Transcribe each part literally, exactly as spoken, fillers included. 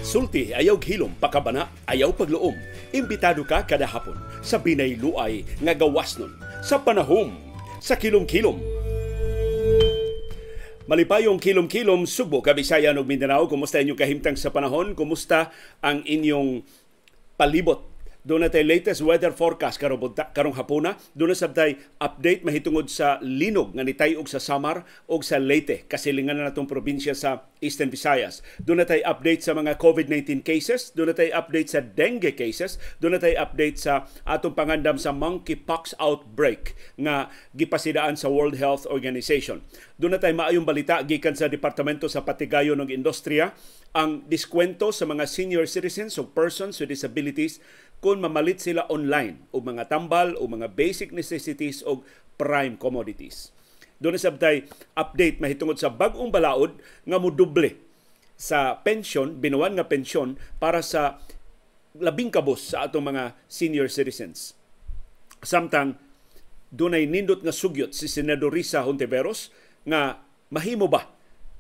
Sulti ayaw hilom, pakabana ayaw pagluom. Imbitado ka kada hapon sa Binay Luay nga gawas nun sa panahom sa kilom-kilom. Malipayong kilom-kilom, Subo, Kabisayan ug Mindanao. Kumusta inyong kahimtang sa panahon? Kumusta ang inyong palibot? Doon na tayo latest weather forecast karong, karong hapuna. Doon na sabtay update mahitungod sa linog nga nitayog sa Samar o sa Leyte, kasilingan na natong probinsya sa Eastern Visayas. Doon na tayo update sa mga COVID nineteen cases. Doon na tayo update sa dengue cases. Doon na tayo update sa atong pangandam sa monkeypox outbreak nga gipasidaan sa World Health Organization. Doon na tayo maayong balita gikan sa Departamento sa Patigayon ng Industriya, ang diskwento sa mga senior citizens o persons with disabilities kung mamalit sila online o mga tambal o mga basic necessities o prime commodities. Doon na sabtay update mahitungod sa bag-ong balaod nga moduble sa pension, binuwan nga pension para sa labing kabos sa atong mga senior citizens. Samtang doon ay nindot nga sugyot si Senador Risa Hontiveros nga mahimo ba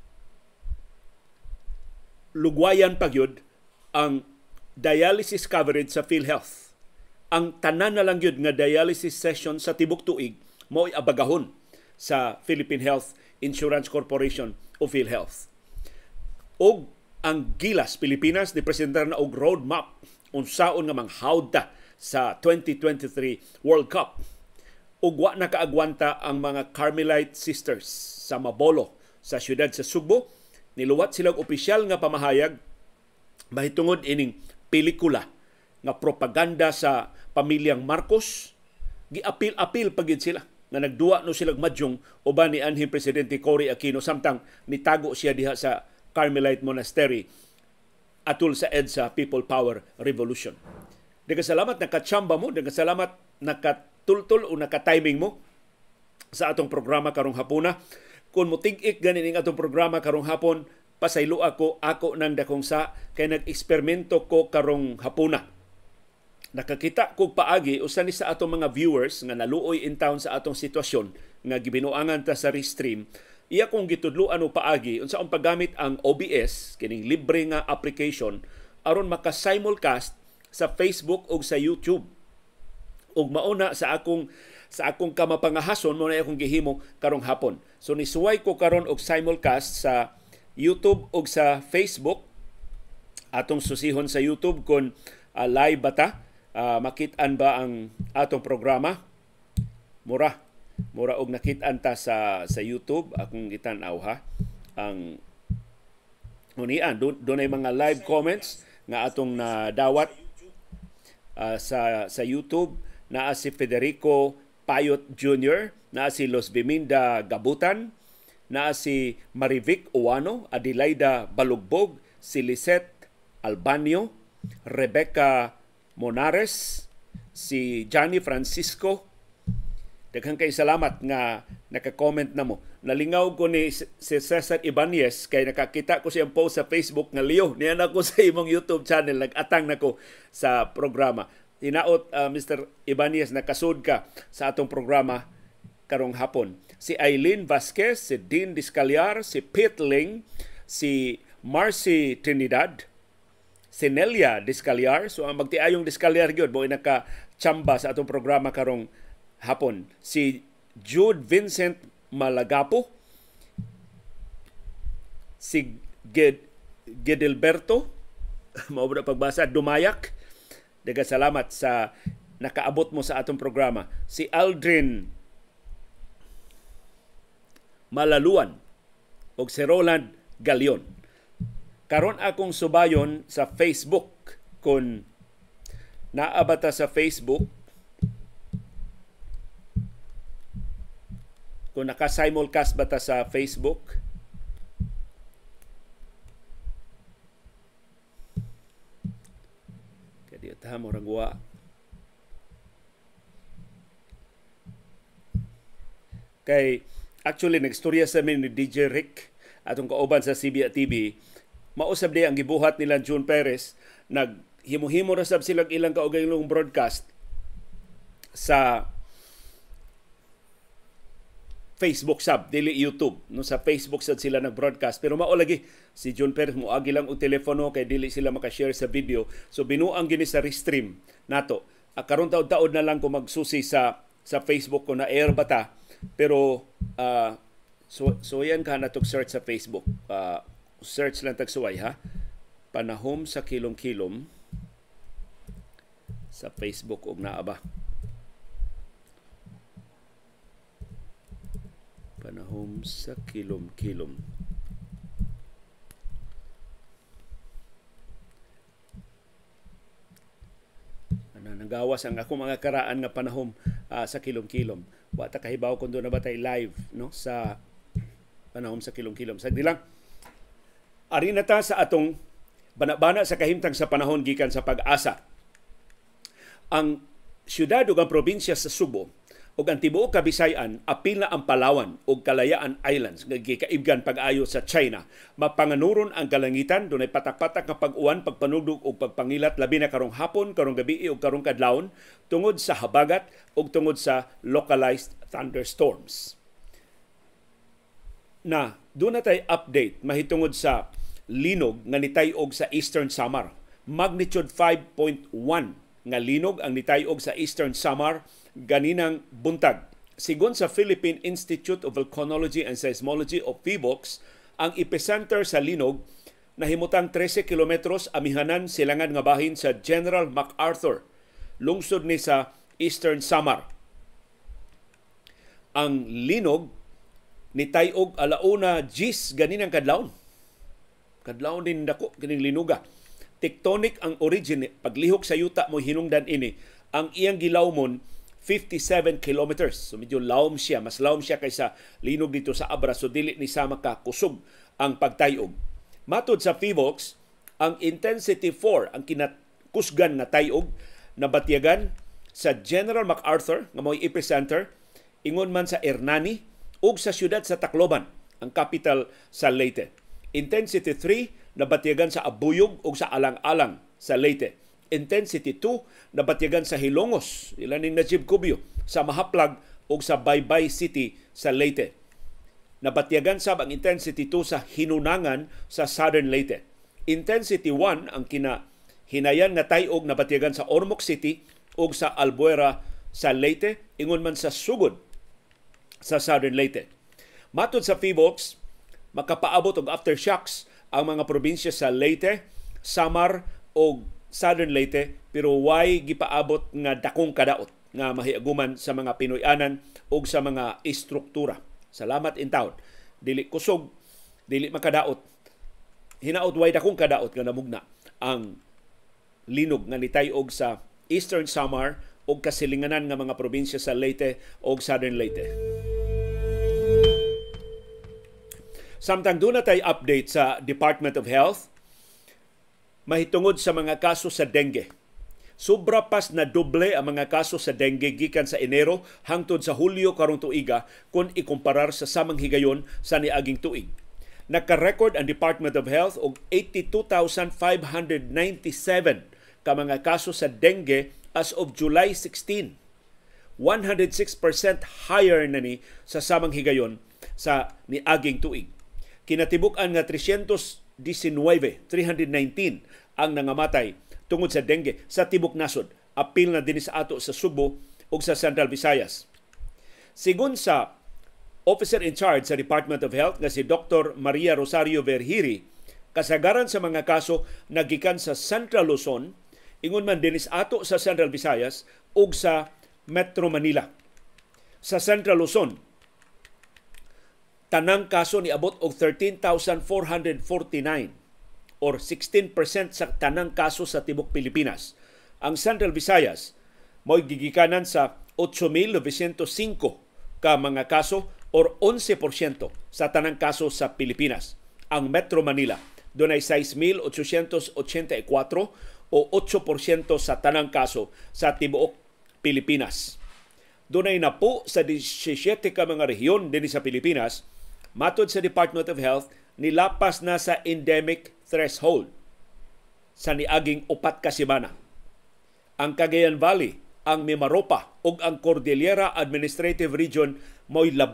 lugwayan pagyud ang dialysis coverage sa PhilHealth. Ang tanan na lang yun nga dialysis session sa tibok tuig mo'y abagahon sa Philippine Health Insurance Corporation o PhilHealth. Og ang Gilas Pilipinas ni presentar na og roadmap unsaon nga manghawda sa twenty twenty-three World Cup. Ug wa na kaagwanta ang mga Carmelite Sisters sa Mabolo sa siyudad sa Subo. Niluwat silang opisyal nga pamahayag mahitungod ining pelikula nga propaganda sa pamilyang Marcos. Giapil-apil pagid sila nga nagduwa no silang madyong uban ni anhing Presidente Cory Aquino samtang nitago siya diha sa Carmelite Monastery atul sa EDSA People Power Revolution. Nagkasalamat nakatsamba mo, nagkasalamat nakatultol o nakatiming mo sa atong programa karong hapuna. Kung mutig-ik ganin ang atong programa karong hapon, pasaylo ako, ako ng dakong sa, kay nag-eksperimento ko karong hapuna. Nakakita ko paagi, usa ni sa atong mga viewers nga naluoy in town sa atong sitwasyon, nga gibinuangan ta sa restream, iya kong gitudluan o paagi, unsa ang paggamit ang O B S, kining libre nga application, aron maka-simulcast sa Facebook o sa YouTube. Ug mauna sa akong sa akong kamapangahason mo na akong gihimo karong hapon. So nisuway ko karon og simulcast sa YouTube o sa Facebook. Atong susihon sa YouTube kung uh, live bata, uh, makit-an ba ang atong programa. Mura. Mura og nakit-an ta sa, sa YouTube. Akong itan-aw ha. Ang unian, doon do ay mga live comments nga atong nadawat uh, sa, sa YouTube. Naa si Federico Payot Junior, naa si Los Biminda Gabutan, naa si Marivic Uwano, Adelaida Balugbog, si Lisette Albanio, Rebecca Monares, si Johnny Francisco. Daghang kay salamat nga naka-comment na mo. Nalingaw ko ni si Cesar Ibanez kay nakakita ko siyang post sa Facebook nga Leo, niyan ako sa imong YouTube channel, nag-atang nako sa programa. Hinaot uh, Mister Ibanez, nakasud ka sa atong programa karong hapon. Si Eileen Vasquez, si Dean Discaliar, si Pete Ling, si Marcy Trinidad, si Nelia Discaliar. So ang magtiayong Discaliar gyud mo naka-chamba sa atong programa karong hapon. Si Jude Vincent Malagapo, si Ged Gedilberto, mao ba pagbasa, Dumayak. Daghang salamat sa nakaabot mo sa atong programa. Si Aldrin Malaluan o si Roland Galion. Karon akong subayon sa Facebook. Kung naabata sa Facebook, kung naka-simulcast bata sa Facebook, ta mo ragwa kay actually nagstorya sa min ni D J Rick atong kauban sa C B A T V, mausab di ang gibuhat nila June Perez, naghimo-himo ra sab silang ilang kaugalingong broadcast sa Facebook sab, dili YouTube. No, sa Facebook sad sila nag-broadcast. Pero mao lagi, si John Perez mo agi lang og telepono kay dili sila maka-share sa video. So binuang gini sa restream nato. Ah, karon taud-taud na lang ko magsusi sa sa Facebook ko na air bata. Pero uh, so so yan ka na search sa Facebook. Uh, search lang tagsuway ha. Panahom sa kilom-kilom sa Facebook og naa ba. Panahom sa kilom-kilom. Ano, nagawas ang ako mga karaan nga panahom uh, sa kilom-kilom. Wa ta kahibaw kung doon na ba tayo live no sa panahom sa kilom-kilom. Sagdi lang. Ari na ta sa atong banabana sa kahimtang sa panahon gikan sa Pag-asa. Ang syudad ug ang probinsya sa Subo ug ang tibuok Kabisayan apil na ang Palawan ug Kalayaan Islands nga gikaibgan pag-ayo sa China. Mapanganuron ang kalangitan, dunay patak-patak nga pag-uwan, pagpanugdog ug pagpangilat labi na karong hapon, karong gabi ug karong kadlawon tungod sa habagat ug tungod sa localized thunderstorms. Na doon na tayo update mahitungod sa linog nga nitayog sa Eastern Samar. Magnitude five point one nga linog ang nitayog sa Eastern Samar ganinang buntag. Sigon sa Philippine Institute of Volcanology and Seismology o PHIVOLCS, ang epicenter sa linog nahimutang thirteen kilometros amihanan silangan nga bahin sa General MacArthur, lungsod ni sa Eastern Samar. Ang linog nitayog alauna gis ganinang kadlawon. Kadlawon din dako ganing linuga. Tectonic ang origin, paglihok sa yuta mo hinungdan ini. Ang iyang gilawmon fifty-seven kilometers. So medyo lawom siya, mas lawom siya kaysa linog dito sa Abra, so dili ni sa makakusog ang pagtayog. Matod sa PHIVOLCS, ang intensity four ang kinakusgan nga tayog na batyagan sa General MacArthur nga mo'y epicenter, ingon man sa Hernani ug sa siyudad sa Tacloban, ang capital sa Leyte. Intensity three nabatyagan sa Abuyog ug sa Alang-alang sa Leyte. Intensity two nabatyagan sa Hilongos, ilan ni Najib Cubio, sa Mahaplag ug sa Baybay City sa Leyte. Nabatyagan sab ang intensity two sa Hinunangan sa Southern Leyte. Intensity one ang kina hinayan nga tayog nabatyagan sa Ormoc City ug sa Albuera sa Leyte, ingon man sa Sugod sa Southern Leyte. Matod sa PHIVOLCS, makapaabot og aftershocks ang mga probinsya sa Leyte, Samar o Southern Leyte, pero way gipaabot nga dakong kadaot nga mahiaguman sa mga Pinoyanan o sa mga istruktura. Salamat in town. Dili kusog, dili makadaot. Hinaot way dakong kadaot nga namugna ang linog nga nitayog sa Eastern Samar o kasilinganan nga mga probinsya sa Leyte o Southern Leyte. Samtang doon na tayo update sa Department of Health, mahitungod sa mga kaso sa dengue. Sobra pas na doble ang mga kaso sa dengue gikan sa Enero hangtod sa Hulyo karong tuiga kung ikumparar sa samang higayon sa niaging tuig. Nagka-record ang Department of Health og eighty-two thousand five hundred ninety-seven ka mga kaso sa dengue as of July sixteenth. one hundred six percent higher na ni sa samang higayon sa niaging tuig. Kinatibuk-an nga three hundred nineteen ang nangamatay tungod sa dengue sa tibok nasod. Apil na din sa ato sa Subo ug sa Central Visayas. Sigon sa officer in charge sa Department of Health nga si Doctor Maria Rosario Verhiri, kasagaran sa mga kaso nagikan sa Central Luzon, ingon man din sa ato sa Central Visayas ug sa Metro Manila. Sa Central Luzon, tanang kaso ni abot og thirteen thousand four hundred forty-nine or sixteen percent sa tanang kaso sa tibok Pilipinas. Ang Central Visayas mo'y gigikanan sa eight thousand nine hundred five ka mga kaso or eleven percent sa tanang kaso sa Pilipinas. Ang Metro Manila dunay six thousand eight hundred eighty-four o eight percent sa tanang kaso sa tibuok Pilipinas. Dunay na po sa seventeen ka mga rehiyon dinhi sa Pilipinas, matod sa Department of Health, nilapas na sa endemic threshold sa niaging upat ka semana. Ang Cagayan Valley, ang Mimaropa ug ang Cordillera Administrative Region mo'y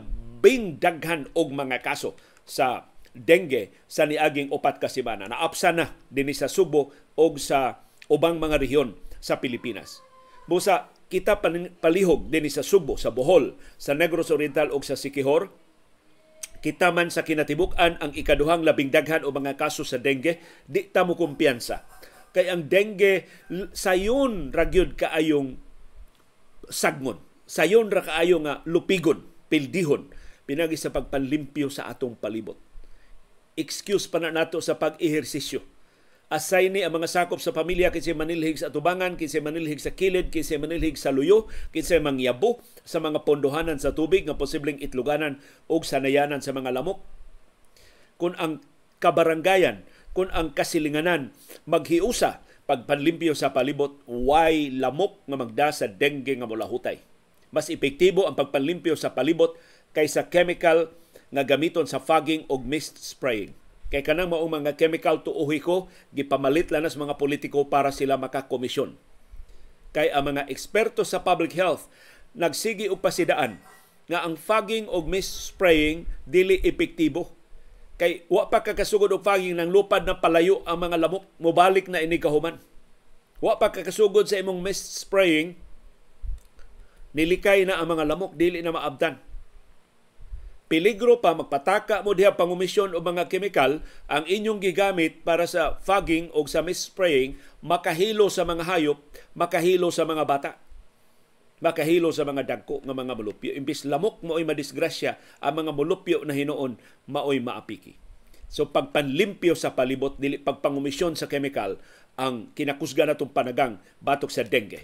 labing daghan og mga kaso sa dengue sa niaging upat ka semana. Naapsa na dinhi sa Subo og sa ubang mga rehiyon sa Pilipinas. Busa kita palihog dinhi sa Subo, sa Bohol, sa Negros Oriental ug sa Siquijor. Kita man sa kinatibuk-an ang ikaduhang labing daghan o mga kaso sa dengue, di ta mo kumpiyansa. Kay ang dengue sayon ragyod kaayong sagmon. Sayon ra kaayo nga lupigon, pildihon pinagi sa pagpanlimpyo sa atong palibot. Excuse pa na nato sa pag-ehersisyo. Asay ni ang mga sakop sa pamilya kinsay manilhig sa atubangan, kinsay manilhig sa kilid, kinsay manilhig sa luyo, kinsay mangyabo sa mga pondohanan sa tubig nga posibleng itluganan o sanayanan sa mga lamok. Kung ang kabarangayan, kung ang kasilinganan maghiusa pagpanlimpyo sa palibot, way lamok nga magda sa dengue nga mulahutay. Mas epektibo ang pagpanlimpyo sa palibot kaysa chemical nga gamiton sa fogging o mist spraying. Kay kanang maong mga chemical tuuhi ko, gipamalit lang sa mga politiko para sila makakomisyon. Kay ang mga eksperto sa public health nagsigi og pasidaan nga ang fogging o mist spraying dili epektibo. Kay wa pa kakasugod og fogging nang lupad na palayo ang mga lamok, mobalik na ini kahuman. Wa pa kakasugod sa imong mist spraying, nilikay na ang mga lamok, dili na maabtan. Peligro pa magpataka mo diha pangumisyon o mga kemikal ang inyong gigamit para sa fogging o sa mist spraying, makahilo sa mga hayop, makahilo sa mga bata, makahilo sa mga dagko nga mga mulupyo. Imbis lamok mao'y madisgrasya, ang mga mulupyo na hinuon mao'y maapiki. So pagpanlimpyo sa palibot, dili pagpangumisyon sa kemikal ang kinakusga natong panagang batok sa dengue.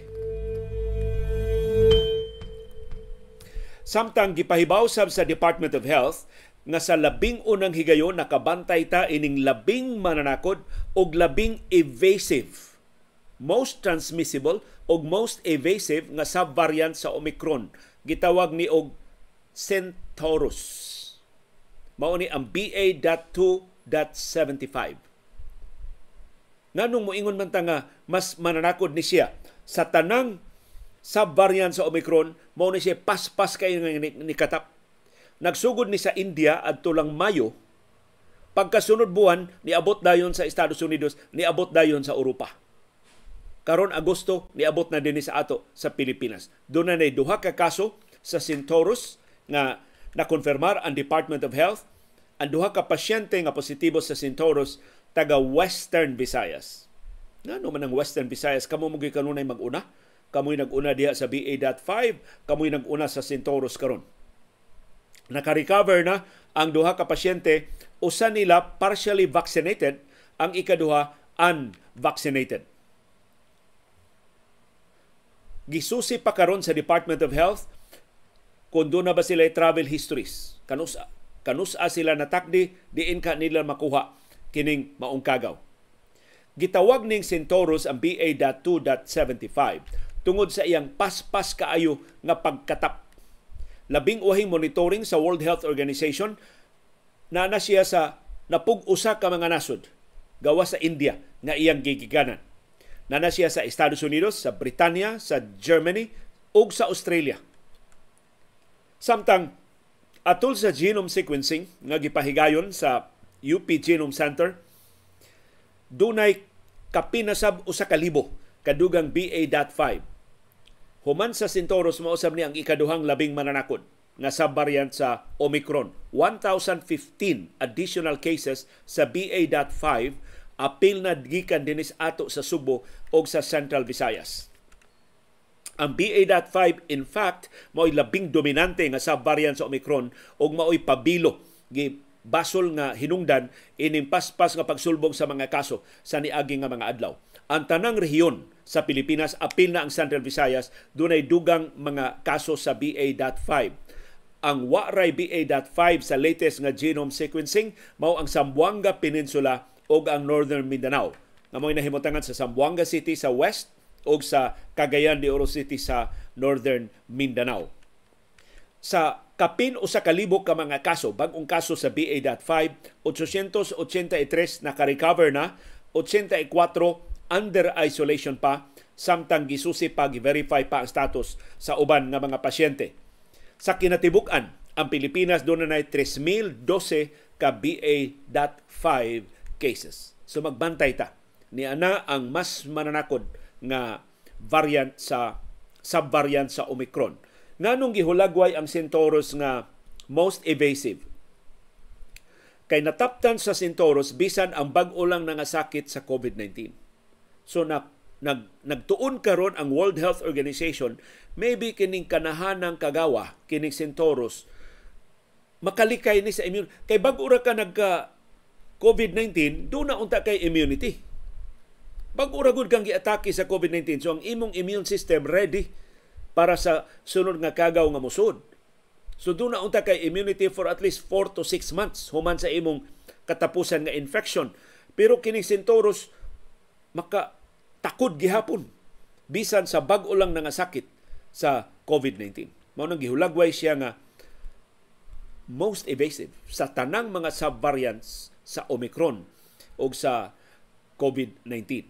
Samtang gipahibaw sab sa Department of Health nga sa labing unang higayon nakabantay ta ining labing mananakod og labing evasive, most transmissible og most evasive nga subvariant sa Omicron, gitawag ni og Centaurus. Mao ni ang B A two point seventy-five. Nganong moingon man ta nga mas mananakod ni siya sa tanang subvariant sa Omicron, mao ni siya paspas kay nga nikatap. Nagsugod ni sa India adto lang Mayo, pagkasunod buwan niabot dayon sa Estados Unidos, niabot dayon sa Europa. Karon Agosto niabot na dinhi sa ato sa Pilipinas. Doon na nay duha ka kaso sa Centaurus nga nakonfirmar ang Department of Health. Ang duha ka pasyente nga positibo sa Centaurus taga Western Visayas. Ngano man ang Western Visayas, kamo mo gyud kanunay mag-una? Kamoy nag-una diha sa B A five, kamoy nag-una sa Centaurus karon. Naka-recover na ang duha ka pasyente, usa nila partially vaccinated, ang ikaduha unvaccinated. Gisusi pa karon sa Department of Health kung doon na ba sila travel histories. Kanusa, kanusa sila natakdi, diin ka nila makuha kining maong kagaw. Gitawag ning Centaurus ang B A two point seventy-five tungod sa iyang paspas kaayo nga pagkatap. Labing uhing monitoring sa World Health Organization na na siya sa napug-usa ka mga nasod gawa sa India nga iyang gigiganan. Na na siya sa Estados Unidos, sa Britanya, sa Germany ug sa Australia. Samtang atol sa genome sequencing nga gipahigayon sa U P Genome Center, dunay kapinasab usa ka libo kadugang B A five. Human sa Centaurus, mausab ni ang ikaduhang labing mananakod nga subvariant sa Omicron. one thousand fifteen additional cases sa B A five, apil na gikan dinis ato sa Subo o sa Central Visayas. Ang B A five, in fact, mao'y labing dominante nga subvariant sa Omicron o mao'y pabilo, basol nga hinungdan ining paspas nga pagsulbong sa mga kaso sa niagi nga mga adlaw. Ang tanang rehiyon sa Pilipinas, apil na ang Central Visayas, dunay dugang mga kaso sa B A five. Ang waray B A five sa latest nga genome sequencing mao ang Zamboanga Peninsula o ang Northern Mindanao. Nga mo'y nahimutangan sa Zamboanga City sa west o sa Cagayan de Oro City sa Northern Mindanao. Sa kapin o sa kalibo ka mga kaso, bagong kaso sa B A five, eight eighty-three naka-recover na, eighty-four under isolation pa, samtang gisusi pa, gi-verify pa ang status sa uban nga mga pasyente. Sa kinatibuk-an, Ang Pilipinas doon na three thousand twelve ka B A five cases. So magbantay ta. Ni ana ang mas mananakod nga variant sa subvariant sa Omicron. Nganong gihulagway ang Centaurus nga most evasive? Kay nataptan sa Centaurus bisan ang bag-o lang nga sakit sa COVID nineteen. So na, nag, nagtuon karon ang World Health Organization, maybe kining kanahanang kagawa, kining Centaurus, makalikay ni sa immune. Kay bag-o ra ka nagka COVID nineteen, doon na unta kay immunity. Bag-o ra gud kang giatake sa COVID nineteen. So ang imong immune system ready para sa sunod nga kagaw nga musod. So doon na unta kay immunity for at least four to six months human sa imong katapusan nga infection. Pero kining Centaurus maka takod gihapon bisan sa bag-o lang nga sakit sa COVID nineteen. Mao nang gihulagway siya nga most evasive sa tanang mga subvariants sa Omicron o sa COVID nineteen.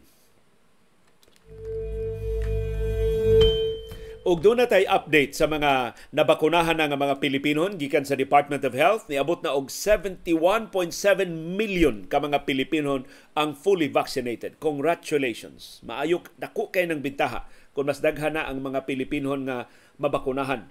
Og doon na tayo update sa mga nabakunahan na nga mga Pilipino gikan sa Department of Health. Niabot na og seventy-one point seven million ka mga Pilipino ang fully vaccinated. Congratulations. Maayo dako kay ng bintaha kung mas daghan na ang mga Pilipino nga mabakunahan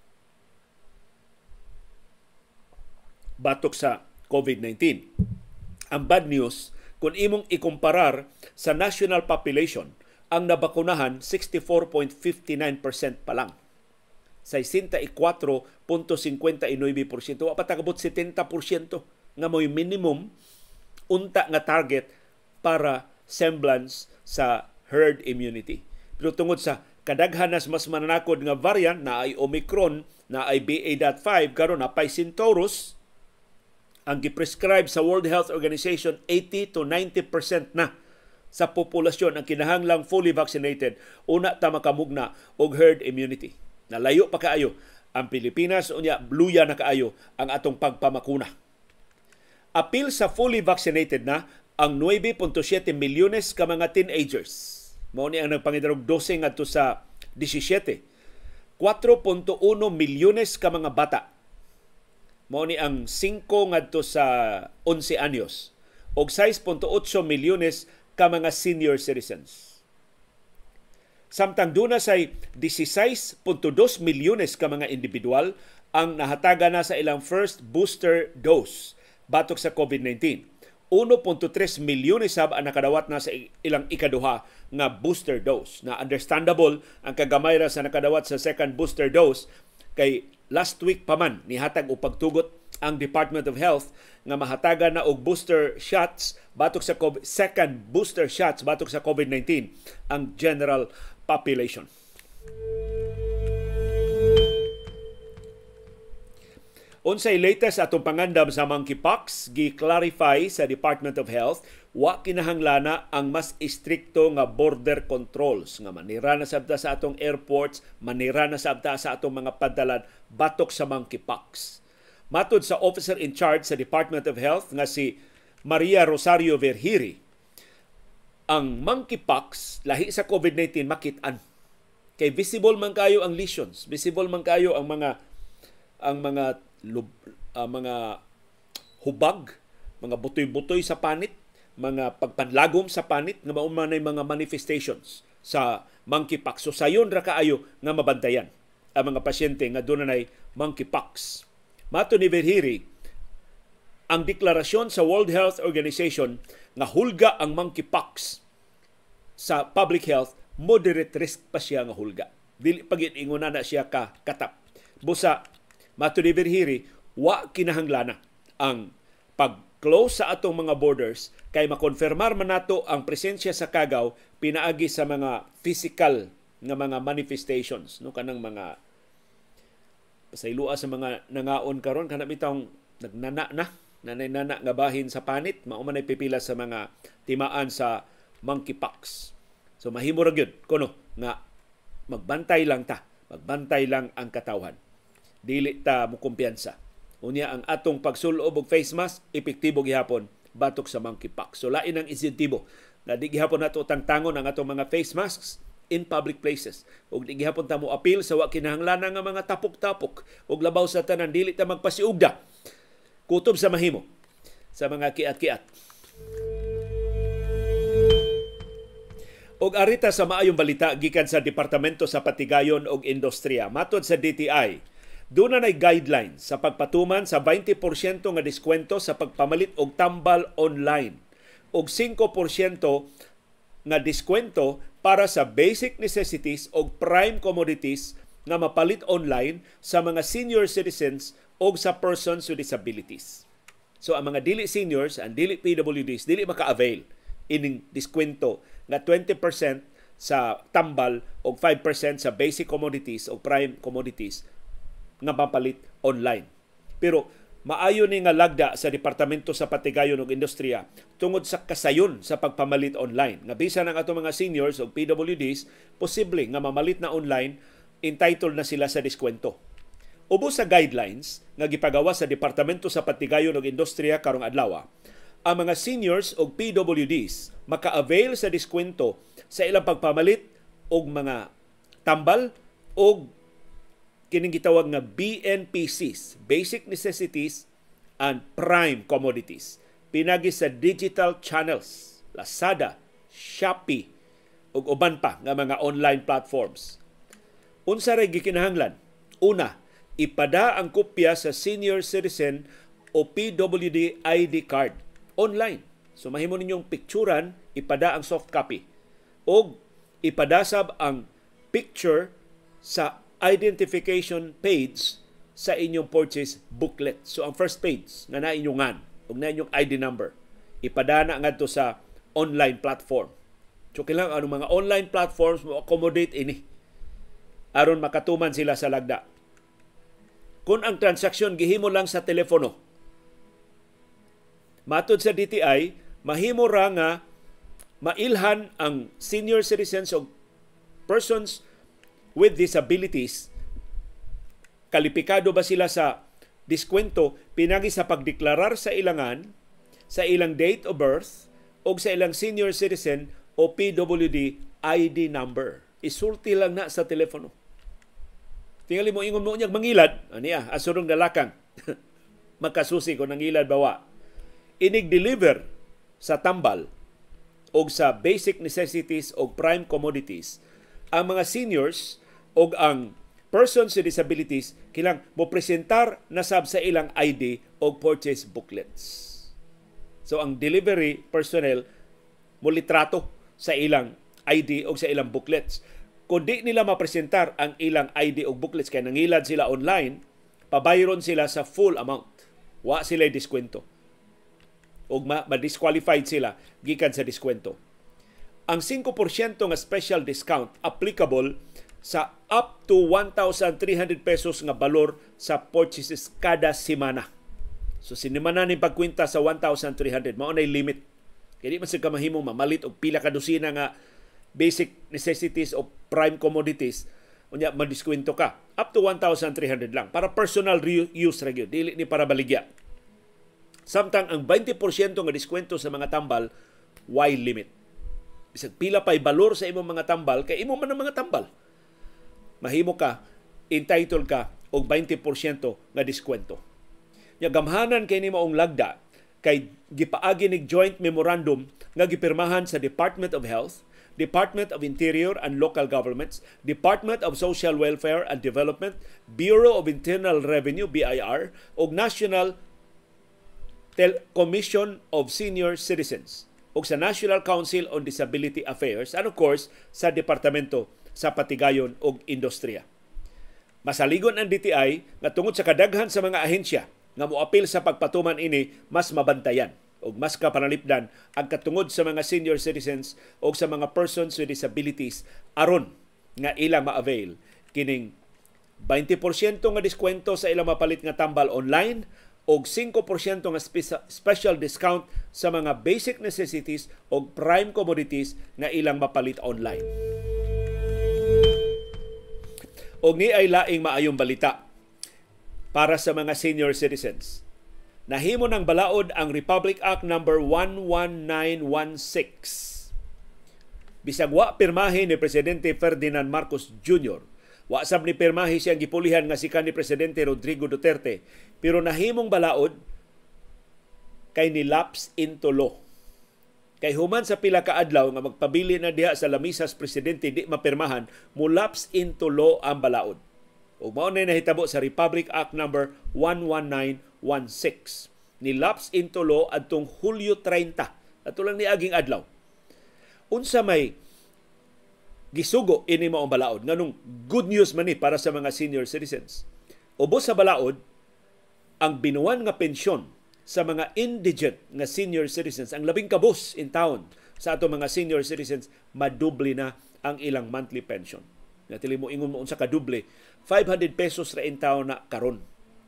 batok sa COVID nineteen. Ang bad news, kung imong ikumparar sa national population, ang nabakunahan sixty-four point five nine percent pa lang. sixty-four point fifty-nine percent. Wa pa takabot seventy percent nga mo'y minimum unta nga target para semblance sa herd immunity. Pero tungod sa kadaghanas mas mananakod nga variant na ay Omicron, na ay B A five, karon na pay Centaurus, ang giprescribe sa World Health Organization eighty to ninety percent na sa populasyon ang kinahanglang fully vaccinated, una ta makamugna og herd immunity. Nalayo pa kaayo ang Pilipinas, unya bluya na kaayo ang atong pagpamakuna. Apil sa fully vaccinated na ang nine point seven milyones ka mga teenagers. Mao ni ang nagpangidarog twelve ngadto sa seventeen. four point one milyones ka mga bata. Mao ni ang five ngadto sa eleven anyos. Og six point eight milyones ka mga senior citizens. Samtang doon na say sixteen point two milyones ka mga individual ang nahataga na sa ilang first booster dose batok sa COVID nineteen. one point three milyones sab ang nakadawat na sa ilang ikaduha nga booster dose. Na understandable ang kagamay ra sa nakadawat sa second booster dose kay last week pa man nihatag og pagtugot ang Department of Health nga mahataga na og booster shots batok sa COVID, second booster shots batok sa COVID nineteen ang general population. Unsay latest atong pangandam sa monkeypox, gi-clarify sa Department of Health, wa kinahanglana ang mas istrikto nga border controls nga manira na sabta sa atong airports, manira na sabta sa atong mga padalan batok sa monkeypox. Matod sa officer in charge sa Department of Health nga si Maria Rosario Verhiri, ang monkeypox lahi sa COVID nineteen makit-an. Kay visible man kayo ang lesions, visible man kayo ang mga ang mga lub, uh, mga hubag, mga butoy-butoy sa panit, mga pagpanlagom sa panit nga mao man mga manifestations sa monkeypox. So sayon ra kaayo nga mabantayan ang mga pasyente nga dunay monkeypox. Mato ni Verhiri, ang deklarasyon sa World Health Organization nga hulga ang monkeypox sa public health, moderate risk pa siya nga hulga. Dili pag-ininguna na siya ka katap. Busa, mato ni Verhiri, wa kinahanglana ang pag-close sa atong mga borders kay makonfirmar man nato ang presensya sa kagaw pinaagi sa mga physical nga mga manifestations, no, kanang mga pasaylua sa mga nangaon karon kana bitong nagnana na nanay-nana nga bahin sa panit, mao man ay pipila sa mga timaan sa monkeypox. So mahimo ra gyud kuno nga magbantay lang ta, magbantay lang ang katawhan. Dili ta mo kumpiyansa. Unya ang atong pagsulob og face mask epektibo gihapon batok sa monkeypox. So lain ang insentibo na di gihapon nato tangtangon ang atong mga face masks in public places. Ug di gihapon ta mo apil sa wa kinahanglan nga mga tapok-tapok ug labaw sa tanan dili ta magpasiugda kutob sa mahimo sa mga kiat-kiat. Og arita sa maayong balita gikan sa Departamento sa Patigayon ug Industriya. Matod sa D T I, doon na guidelines sa pagpatuman sa twenty percent nga diskwento sa pagpamalit og tambal online og five percent nga diskwento para sa basic necessities og prime commodities nga mapalit online sa mga senior citizens o sa persons with disabilities. So ang mga dili seniors and dili P W Ds dili maka-avail ining diskwento nga twenty percent sa tambal o five percent sa basic commodities o prime commodities nga mapalit online. Pero maayo ni nga lagda sa Departamento sa Patigayon ug Industriya tungod sa kasayon sa pagpamalit online. Nga bisan ang ato mga seniors o P W Ds, posible nga mamalit na online, entitled na sila sa diskwento. Ubos sa guidelines nga gipagawa sa Departamento sa Patigayon ug Industriya karong adlaw, ang mga seniors o P W Ds maka-avail sa diskwento sa ilang pagpamalit og mga tambal o kining gitawag nga B N P Cs, Basic Necessities and Prime Commodities. Pinagi sa digital channels, Lazada, Shopee, ug uban pa nga mga online platforms. Unsa ray gikinahanglan? Una, ipada ang kopya sa senior citizen o P W D I D card online. So mahimo ninyong picturan, ipada ang soft copy. O ipadasab ang picture sa identification page sa inyong purchase booklet. So ang first page nga na inyong ngan, ug na inyong I D number, ipadana ngadto sa online platform. So kailangan ano mga online platforms mo accommodate ini aron makatuman sila sa lagda. Kung ang transaksyon gihimo lang sa telepono, matod sa D T I, mahimo ra nga mailhan ang senior citizens o persons with disabilities, kalipikado ba sila sa diskwento pinagi sa pagdeklarar sa ilangan, sa ilang date of birth o sa ilang senior citizen o P W D I D number. Isulti lang na sa telepono. Tingali mo ingon mo niyag mangilad, aniya, asurong dalakang. Makasusi ko nangilad bawa. Inig-deliver sa tambal o sa basic necessities o prime commodities ang mga seniors o ang persons with disabilities kilang mo presentar na sab sa ilang I D o purchase booklets. So ang delivery personnel mo litrato sa ilang I D o sa ilang booklets. Kung di nila mapresentar ang ilang I D o booklets kaya nangilad sila online, pabayron sila sa full amount. Wa sila diskwento. O ma-disqualified sila gikan sa diskwento. Ang five percent nga special discount applicable sa up to one thousand three hundred pesos nga balor sa purchases kada semana. So sinimana ni pagkwenta sa one thousand three hundred, mao nay limit. Kaya di man sig kamahimong mamalit og pila ka dosina nga basic necessities o prime commodities, unya madiskwento ka. Up to one thousand three hundred lang. Para personal use ra gyud, dili ni para baligya. Samtang ang twenty percent nga diskwento sa mga tambal, why limit? Bisag pila pa'y balor sa imong mga tambal, kay imo man ang mga tambal. Mahimo ka, entitled ka og twenty percent nga diskwento. Nya gamhanan kay nimo ang lagda, kay gipaagi nig joint memorandum nga gipirmahan sa Department of Health, Department of Interior and Local Governments, Department of Social Welfare and Development, Bureau of Internal Revenue, B I R, ug National Commission of Senior Citizens, ug sa National Council on Disability Affairs, and of course, sa Departamento sa Patigayon ug Industriya. Masaligon ang D T I nga tungod sa kadaghan sa mga ahensya nga moapil sa pagpatuman ini, mas mabantayan o mas kapanalipdan ang katungod sa mga senior citizens o sa mga persons with disabilities aron nga ilang ma-avail kining twenty percent nga diskwento sa ilang mapalit nga tambal online o five percent nga special discount sa mga basic necessities o prime commodities nga ilang mapalit online. Og ni ay laing maayong balita para sa mga senior citizens. Nahimo ng balaod ang Republic Act number one one nine one six Bisag wa pirmahe ni Presidente Ferdinand Marcos Junior, wa sab ni pirmahe siyang gipulihan nga si kanhi Presidente Rodrigo Duterte, pero nahimong balaod kay ni lapse into law. Kay human sa pila ka adlaw nga magpabili na diha sa lamisas presidente di mapirmahan, mo lapse into law ang balaod. Ug mao na nahitabo sa Republic Act number one one nine one six. Ni lapse into law adtong Hulyo thirty, ato lang ni aging adlaw. Unsa may gisugo ini mao ang balaod nganong good news man ni para sa mga senior citizens. Ubos sa balaod ang binuwan nga pensyon sa mga indigent nga senior citizens, ang labing kabus in town sa ato mga senior citizens, maduble na ang ilang monthly pension. Natili mo ingon mo unsa ka duble, five hundred pesos ra in town na karon.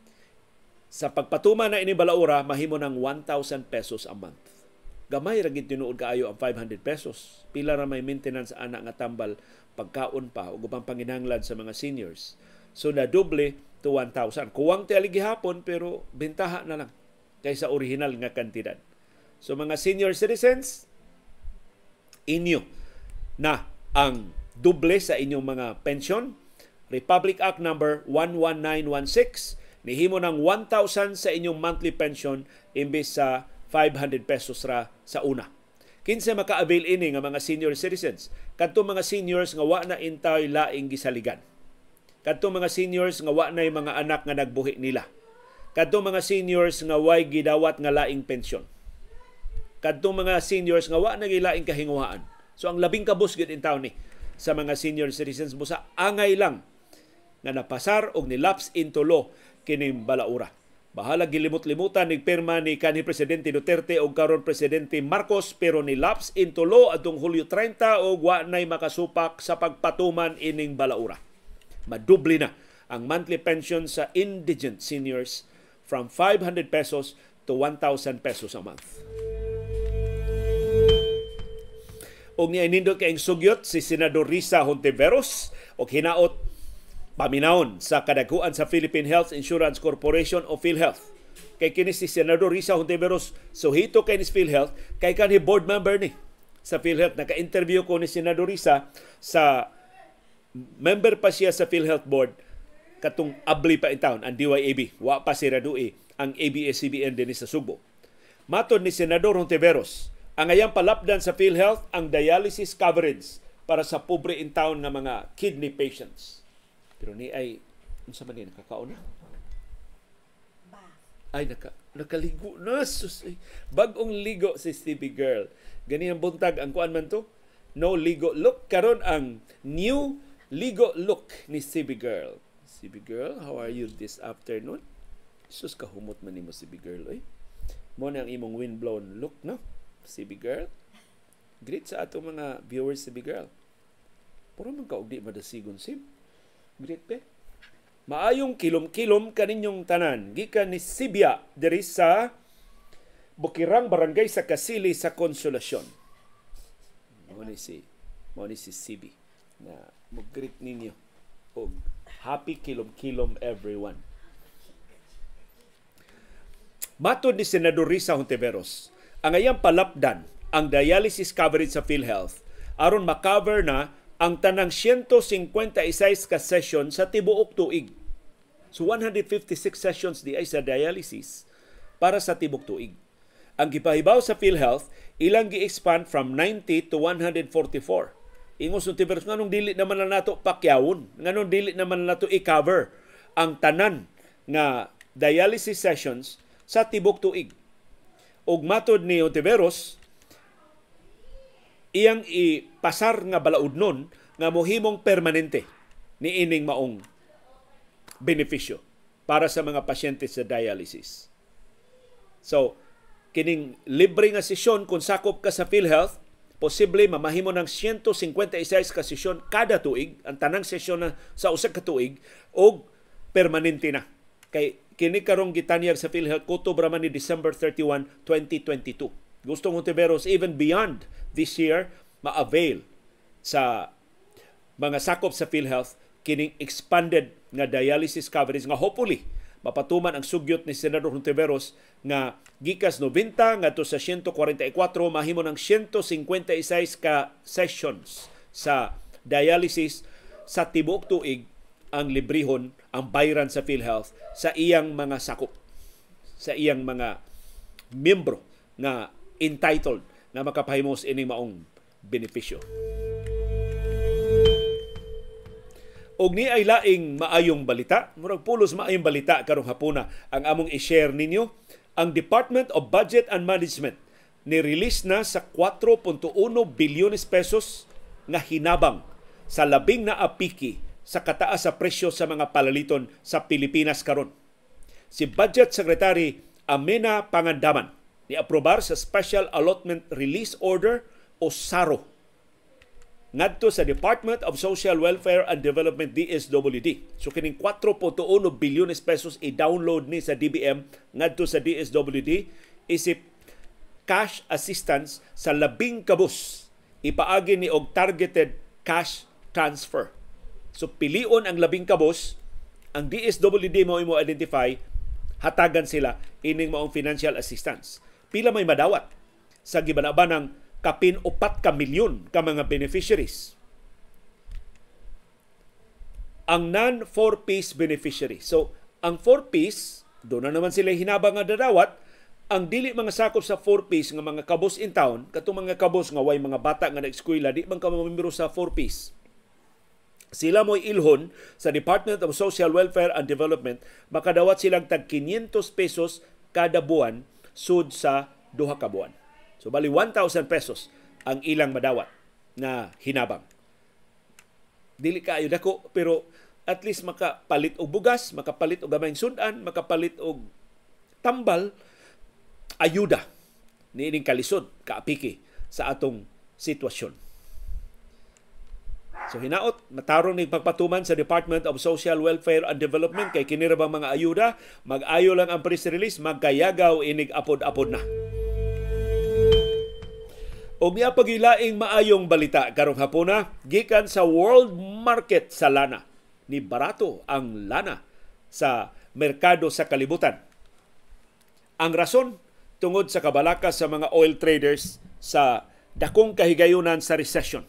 Sa pagpatuma na ini balaura, mahimo ng one thousand pesos a month. Gamay ra gid tinuod kaayo ang five hundred pesos. Pila ra may maintenance anak nga tambal, pagkaon pa ug upang panginahanglan sa mga seniors. So na doble to one thousand. Kuwang ti aligi hapon pero bentaha na lang kaysa original nga kantidad. So mga senior citizens, inyo na ang doble sa inyong mga pensyon. Republic Act number one one nine one six, nihimo ng one thousand sa inyong monthly pension imbes sa five hundred pesos ra sa una. Kinsa maka-avail ini nga mga senior citizens? Kadto mga seniors nga wa na intay laing gisaligan. Kadto mga seniors nga wa nay mga anak nga nagbuhi nila. Kadto mga seniors nga way gidawat nga laing pensyon. Kadto mga seniors nga wa na gilaing kahinguhaan. So ang labing kabus gid in town ni sa mga senior citizens busa angay lang nga napasar og nilapse into law kining balaura. Bahala gilimot-limutan ni pirma ni kanhi Presidente Duterte o karon Presidente Marcos, pero nilapse into law atong Hulyo thirty og wa nay makasupak sa pagpatuman ining balaura. Maduble na ang monthly pension sa indigent seniors from five hundred pesos to one thousand pesos a month. Og niya nindot kay sugyot si Senador Risa Hontiveros og hinaot paminawon sa kadaghuan sa Philippine Health Insurance Corporation o PhilHealth. Kay kini si Senador Risa Hontiveros suhito kay ni PhilHealth kay kanhi board member ni sa PhilHealth. Naka-interview ko ni Senador Risa sa member pa siya sa PhilHealth board katong abli pa in town ang D Y A B. Wa pa si Radui ang A B S C B N din sa Subo. Matod ni Senador Hontiveros, ang ayang palapdan sa PhilHealth ang dialysis coverage para sa pobre in town na mga kidney patients. Pero ni ay, unsa man ni nakakaon na? Ay, naka, nakaligo na. Sus, ay, bagong ligo si Stevie Girl. Ganyan buntag ang kuan man to. No ligo look. Karon ang new ligo look ni Stevie Girl. Stevie Girl, how are you this afternoon? Sus, kahumot man ni mo Stevie Girl. Ay. Mo na ang imong windblown look, no? Stevie Girl. Great sa atong mga viewers, Stevie Girl. Puro man ka og di madasigon sim. Great pe. Maayong kilom-kilom kaninyong tanan. Gikan ni Sibia diri sa Bukirang Barangay sa Kasili sa Konsolasyon. Mo ni si mo ni si Sibi na mo-greet ninyo og happy kilom-kilom everyone. Matod ni Senador Risa Hontiveros, ang ayang palapdan ang dialysis coverage sa PhilHealth aron makover na ang tanang one hundred fifty-six ka session sa tibuok tuig. So one hundred fifty-six sessions di ay sa dialysis para sa tibuok tuig. Ang gipahibaw sa PhilHealth, ilang gi-expand from ninety to one hundred forty-four. Ingos ng Tiberos, nganong dili naman na nato pakyawon, nganong dili naman na nato i-cover ang tanan nga dialysis sessions sa tibuok tuig. Og matod ni Tiberos, iyang ipasar nga balaudnon nga mohimong permanente ni ining maong benepisyo para sa mga pasyente sa dialysis. So, kining libre nga sesyon kung sakop ka sa PhilHealth, posible mamahimo ng one hundred fifty-six ka sesyon kada tuig, ang tanang sesyon na sa usa ka tuig, og permanente na. Kay kini karong gitanyag sa PhilHealth kutob ra man ni December thirty-first, twenty twenty-two. Gustong Hontiveros even beyond this year ma-avail sa mga sakop sa PhilHealth kining expanded nga dialysis coverage nga hopefully mapatuman ang sugyot ni Senador Hontiveros nga gikas ninety ngadto sa one forty-four mahimo ng one fifty-six ka sessions sa dialysis sa tibuok tuig ang librehon ang bayran sa PhilHealth sa iyang mga sakop, sa iyang mga miyembro nga entitled na makapahimos ining maong benepisyo. Og ni ay laing maayong balita, murag pulos maayong balita karong hapuna ang among i-share ninyo. Ang Department of Budget and Management ni-release na sa four point one bilyones pesos nga hinabang sa labing na apiki sa kataas sa presyo sa mga palaliton sa Pilipinas karon. Si Budget Secretary Amina Pangandaman ni-aprobar sa Special Allotment Release Order o S A R O ngadto sa Department of Social Welfare and Development D S W D. So kining four point one bilyones pesos i-download ni sa D B M ngadto sa D S W D isip cash assistance sa labing kabus. Ipaagi ni og targeted cash transfer. So pilion ang labing kabus, ang D S W D mo imo identify, hatagan sila ining maong financial assistance. Pila may madawat sa gibanaban ng kapin upat ka milyon ka mga beneficiaries. Ang non-four-piece beneficiary. So, ang four-piece, doon na naman sila hinabang nga dadawat, ang dili mga sakop sa four-piece nga mga kabos in town, katong mga kabos nga way mga bata nga na-eskwela, di man ka mamimiro sa four-piece. Sila mo'y ilhon sa Department of Social Welfare and Development, makadawat silang tag quinientos pesos kada buwan sud sa duha ka buwan. So, bali one thousand pesos ang ilang madawat na hinabang. Dili kaayo dako, pero at least makapalit og bugas, makapalit og gamayng sudan, makapalit og tambal, ayuda ni ining kalisod, kaapiki sa atong sitwasyon. So hinaot, matarong ni pagpatuman sa Department of Social Welfare and Development kay kini ra bang mga ayuda, mag-ayo lang ang press release, magkayagaw inig apod-apod na. Og niya pagilaing maayong balita karong hapuna gikan sa world market sa lana. Ni barato ang lana sa merkado sa kalibutan. Ang rason tungod sa kabalaka sa mga oil traders sa dakong kahigayunan sa recession.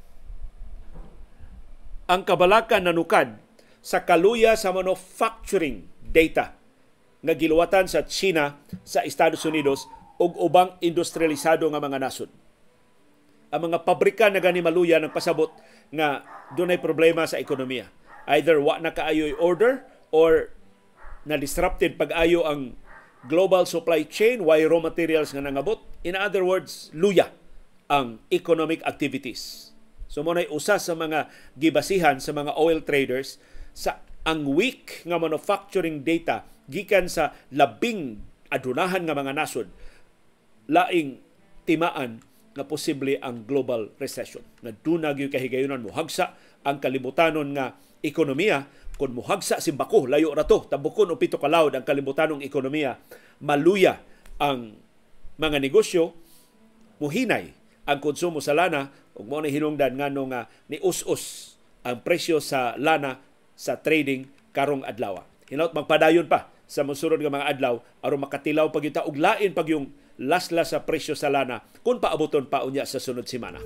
Ang kabalaka nanukad sa kaluya sa manufacturing data nga giluwatan sa China, sa Estados Unidos ug ubang industrialisado nga mga nasod. Ang mga pabrika na gani maluya ng pasabot nga dunay problema sa ekonomiya. Either wa na kaayo'y order or na-disrupted pag-ayo ang global supply chain, why raw materials nga nangabot. In other words, luya ang economic activities. So mo na'y usa sa mga gibasihan sa mga oil traders sa ang weak nga manufacturing data gikan sa labing adunahan nga mga nasod laing timaan na posible ang global recession. Na dunag yung kahigayunan muhagsa ang kalibutanon nga ekonomiya. Kung muhagsa si bako, layo na to, tabukon o pito kalawd ang kalibutanong ekonomiya, maluya ang mga negosyo, muhinay ang konsumo sa lana, ug mo na hinungdan nga nung uh, ni us-us ang presyo sa lana sa trading karong adlaw. Hinaut magpadayon pa sa mosunod nga mga adlaw aron makatilaw pag yuta og lain pag yung lasla sa presyo sa lana kung paaboton pa unya sa sunod semana.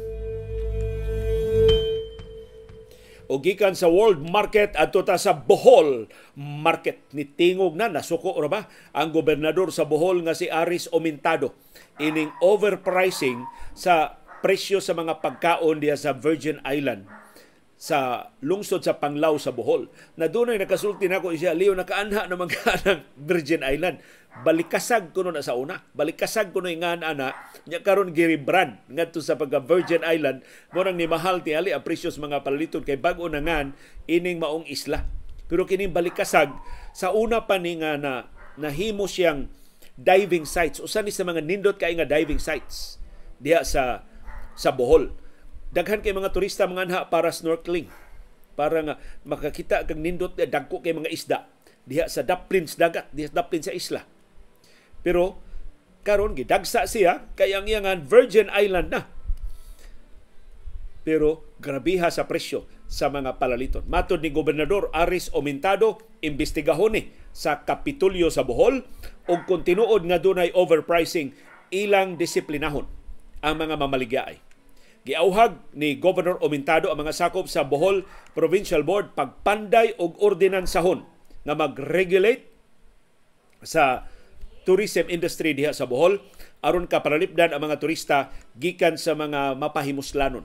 O gikan sa world market adto ta sa Bohol market, ni tingog na nasuko ra ba ang gobernador sa Bohol nga si Aris Omentado ining overpricing sa presyo sa mga pagkaon diya sa Virgin Island sa lungsod sa Panglao sa Bohol. Na doon ay nakasulti na ko siya, Leo, nakaanha naman ka ng Virgin Island. Balikasag ko na sa una. Balikasag ko na yung ana niya karon giri-brand ngadto sa pagka-Virgin Island. Murang ni mahal tiali ang presyo sa mga palaliton kay bag-o na ngan ining maong isla. Pero kining balikasag, sa una pa ni nga na nahimo siyang diving sites. Usa ni sa mga nindot kay nga diving sites diya sa sa Bohol. Daghan kay mga turista mga anha para snorkeling, para nga makakita kag nindot dagko kay mga isda diha sa daplins dagat, diha sa daplins sa isla. Pero karon gidagsa siya kay ang iyangan Virgin Island na. Pero grabiha sa presyo sa mga palaliton. Matod ni Gobernador Aris Omentado, imbestigahon ni sa Kapitolyo sa Bohol o kung tinuod nga dunay overpricing, ilang disiplinahon ang mga mamaligyaay. Giauhag ni Governor Omintado ang mga sakop sa Bohol Provincial Board pagpanday og ordinansahon nga mag-regulate sa tourism industry diha sa Bohol aron kapanalipdan ang mga turista gikan sa mga mapahimuslanon.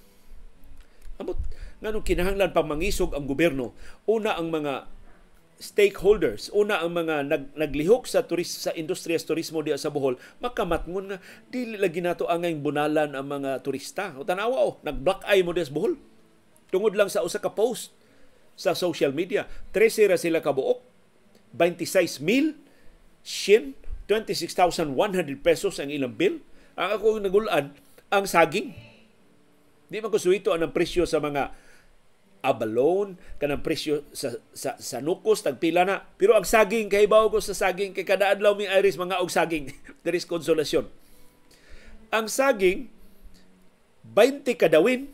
Amot nganong kinahanglan pang mangisog ang gobyerno, una ang mga stakeholders, una ang mga nag, naglihok sa turis, sa industriya sa turismo diya sa Bohol, makamatngon nga dili lagi nato angay bunalan ang mga turista. O tanawa oh, nag-black eye mo diya sa Bohol. Tungod lang sa usa ka post sa social media, trese ra sila kabuok, twenty-six mil shin, twenty-six thousand one hundred pesos ang ilang bill. Ang ako nagulaan, ang saging. Di man ko suwito ang presyo sa mga abalone, kanang presyo sa, sa, sa nukos, tagpila na. Pero ang saging, kahibaw ko sa saging, kay kada adlaw may iris mga og saging. There is consolation. Ang saging, twenty kadawin,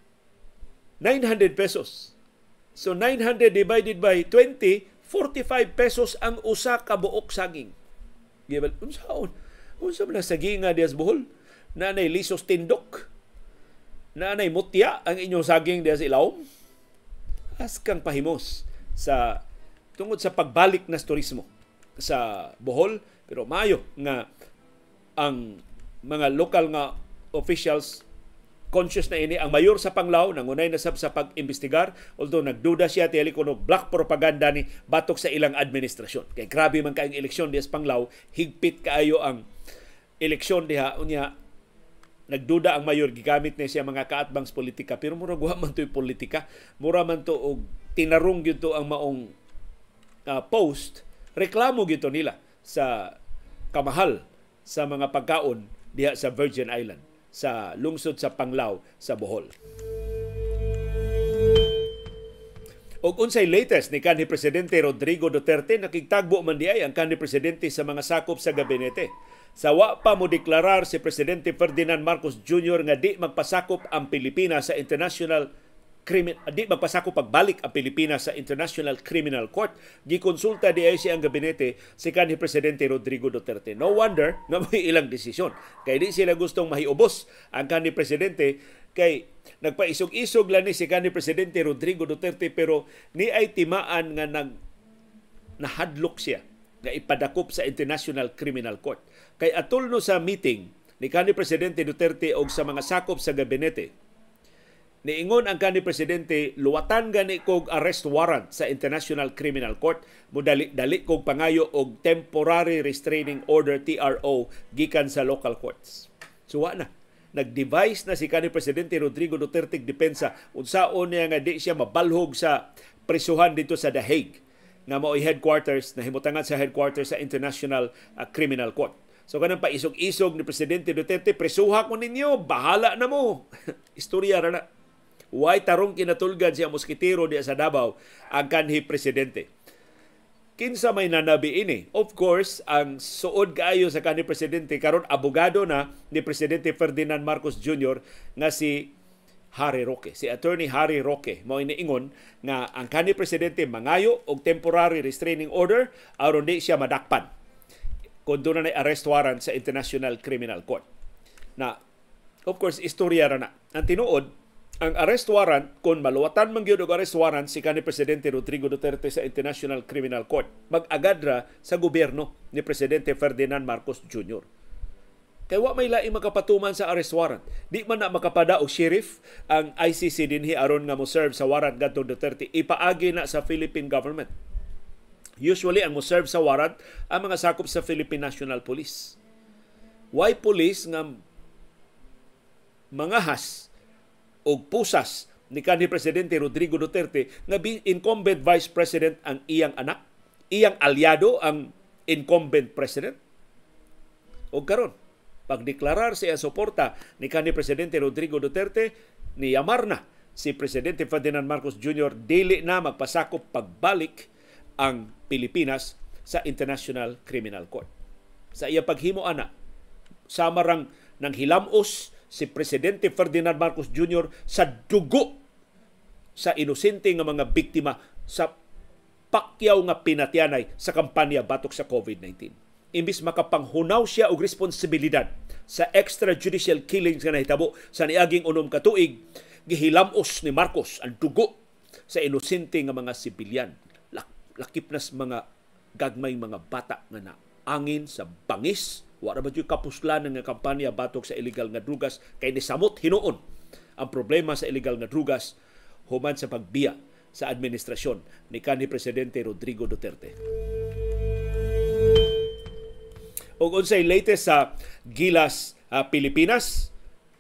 nine hundred pesos. So nine hundred divided by twenty, forty-five pesos ang usa ka buok saging. Gibal, unsaon? Unsa man saging nga dias Bohol? Nanay lisos tindok. Nanay mutya ang inyong saging dias ilawom. Askang pahimos sa tungod sa pagbalik na turismo sa Bohol, pero maayo nga ang mga local nga officials conscious na ini. Ang mayor sa Panglao nangunay na sab sa pag-imbestigar, although nagduda siya tiyali kuno black propaganda ni batok sa ilang administrasyon. Kay grabe man kaayong eleksyon diya sa Panglao, higpit kaayo ang eleksyon diha unya. Nagduda ang mayor, gigamit na siya mga kaatbangs politika, pero mura guha man to'y politika, mura man to og tinarong yun to ang maong uh, post, reklamo yun to nila sa kamahal sa mga pagkaon diha sa Virgin Island, sa lungsod sa Panglao sa Bohol. Og unsay latest ni kanhi Presidente Rodrigo Duterte, nakigtagbo man diay ang kanhi Presidente sa mga sakop sa gabinete. Sa wa pa mo deklarar si Presidente Ferdinand Marcos Junior nga di magpasakop ang Pilipinas sa International Criminal di magpasakop pagbalik ang Pilipinas sa International Criminal Court, gikonsulta di ay siya ang gabinete si kanhi Presidente Rodrigo Duterte. No wonder nga may ilang desisyon. Kay di sila gustong mahiubos ang kanhi Presidente, kay nagpaisog-isog lang ni si kanhi Presidente Rodrigo Duterte, pero ni ay timaan nga nag nahadlok siya nga ipadakop sa International Criminal Court. Kay atulno sa meeting ni kanhi Presidente Duterte og sa mga sakop sa gabinete, niingon ang kanhi Presidente, luwatan gani kog arrest warrant sa International Criminal Court, mudali dali kog pangayo og temporary restraining order T R O gikan sa local courts. So wa na, nag-devise na si kanhi Presidente Rodrigo Duterte depensa unsaon niya nga di siya mabalhog sa prisuhan dito sa The Hague nga mao'y headquarters, na himutangan sa headquarters sa International uh, Criminal Court. So kanang paisog-isog ni Presidente Duterte, presuha ko ninyo, bahala na mo. Istorya ra na. Way tarong kinatulgan siya moskitero diya sa Davao ang kanhi Presidente. Kinsa may nanabi ini? Of course, ang suod kaayo sa kanhi Presidente karon abogado na ni Presidente Ferdinand Marcos Junior nga si Harry Roque. Si Attorney Harry Roque mao iniingon nga ang kanhi Presidente mangayo og temporary restraining order aron di siya madakpan kung doon na arrest warrant sa International Criminal Court. Na, of course, istorya ra na. Ang tinuod, ang arrest warrant, kung maluwatan man gyud og arrest warrant si kanhi Presidente Rodrigo Duterte sa International Criminal Court, mag-agad ra sa gobyerno ni Presidente Ferdinand Marcos Junior Kaya wa may laing makapatuman sa arrest warrant. Di man na makapada og sheriff ang I C C dinhi aron nga mo serve sa warrant ngadto Duterte. Ipaagi na sa Philippine government. Usually, ang mo-serve sa warrant ang mga sakop sa Philippine National Police. Why police nga mangahas o pusas ni kanhi Presidente Rodrigo Duterte nga incumbent Vice President ang iyang anak, iyang aliado ang incumbent President? O karon, pagdeklarar siya suporta ni kanhi Presidente Rodrigo Duterte, niyamar na si Presidente Ferdinand Marcos Junior dili na magpasakop pagbalik ang Pilipinas sa International Criminal Court. Sa iya paghimo ana, samarang nang hilamos si Presidente Ferdinand Marcos Junior sa dugo sa inosente nga mga biktima sa pakyaw nga pinatyanay sa kampanya batok sa COVID nineteen. imbis makapanghunaw siya og responsibilidad sa extrajudicial killings nga nahitabo sa niaging unom ka tuig, gihilamos ni Marcos ang dugo sa inosente nga mga sibilyan. Lakip nas mga gagmay mga bata nga naangin sa bangis. Wala ba yung kapuslan nga kampanya batok sa illegal nga drugas kay nisamot hinuon ang problema sa illegal nga drugas human sa pagbiya sa administrasyon ni kanhi Presidente Rodrigo Duterte. O unsay latest sa Gilas, uh, Pilipinas,